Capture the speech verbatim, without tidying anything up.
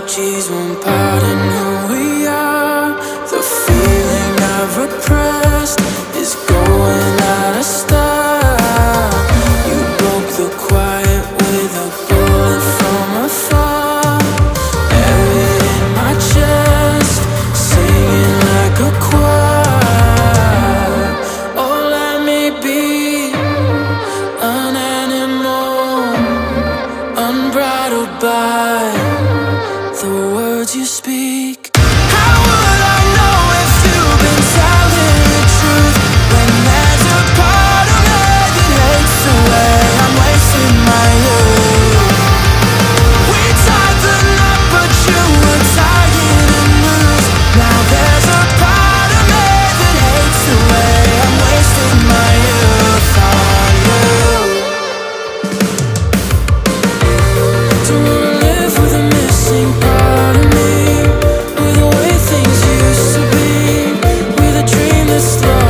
apologies won't pardon who we are. The feeling I've repressed is going out of style. You broke the quiet with a bullet from afar. Buried in my chest, singing like a choir. Oh, let me be an animal, unbridled by the words you speak. How would I know if you've been telling the truth when there's a part of me that hates the way I'm wasting my youth? We tied the knot, but you were tying a noose. Now there's a part of me that hates the way I'm wasting my youth on you. Don't wanna live with a missing part of me, with the way things used to be, with a dream that's slow